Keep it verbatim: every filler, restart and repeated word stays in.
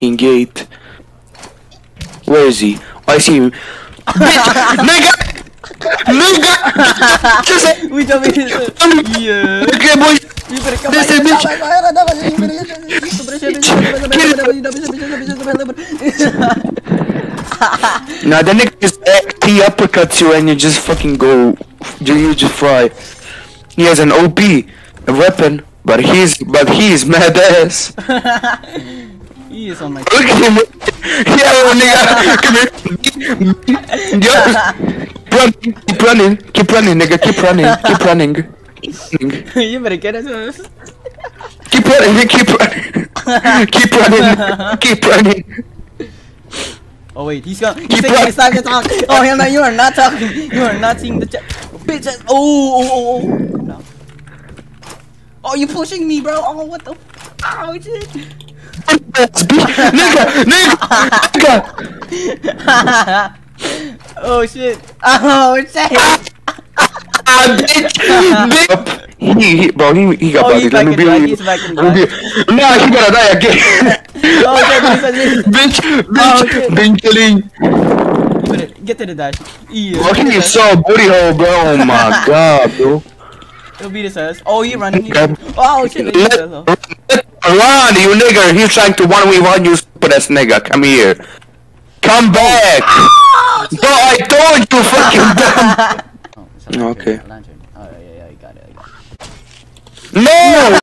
fucking gate. Where is he? I see him. Bitch! Nigga! Nigga! Just Wait a minute. Yeah. Okay, boy. This is bitch. Nah, the nigga just he uppercuts you and you just fucking go. You, you just fry. He has an O P, a weapon, but he's but he's mad ass. He is on my. Look at him. Yeah, nigga. Come here. Yo. Run. Keep running. Keep running, nigga. Keep running. Keep running. You better get it. Keep running. Keep running. Keep running. Keep running. Oh wait, he's gonna. He's taking his time to talk. Oh hell no, you are not talking. You are not seeing the chat. Bitch. Oh, oh, oh, oh. Come down. Oh, you pushing me, bro. Oh, what the? Oh shit. Nigga, nigga, nigga. Oh shit. Oh shit. Ah, bitch, bitch. He, he, bro, he, he got Oh, he's bodied. back in black. He's back in black. Nah, he gotta die again. Oh shit, bitch, bitch, Oh, shit. bitch, killing. Get to the dash. Yeah. Bro, he is so booty hole, bro. Oh my god, bro. He'll beat his ass. Oh, he running. He running. Oh shit. Let, let, run, you nigga. He's trying to one v one you stupid ass nigga. Come here. Come back. Bro, I told you fucking dumb. Oh, Okay. lantern. Oh yeah, yeah, I got it. I got it. No!